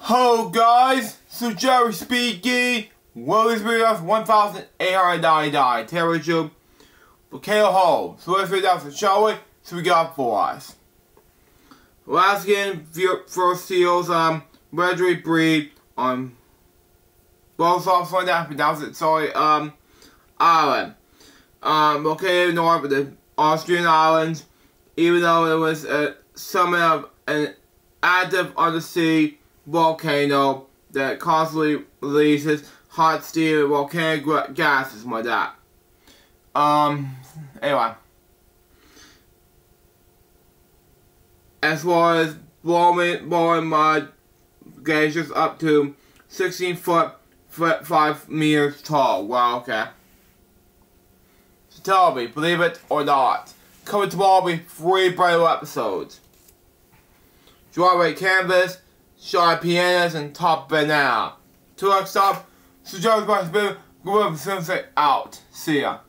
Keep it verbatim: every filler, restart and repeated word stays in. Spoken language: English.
Hello guys, so Jerry speaking. What is video one thousand eight hundred ninety-nine? Temperature Volcano home. So let's read out the shall we? So we got for us. Last game first seals um Ripley breed on both off on that pronounce it sorry um island. Um located north of the Austrian islands, even though it was a summit of an active undersea volcano that constantly releases hot steam and volcanic gases like that. Um, anyway. As far as blowing, blowing mud glaciers up to sixteen foot, five meters tall. Wow, okay. So tell me, believe it or not. Coming tomorrow will be three brand new episodes. Dry canvas, shy pianos, and top banana. Till next time, so Joe's my spirit, go over sunset out. See ya.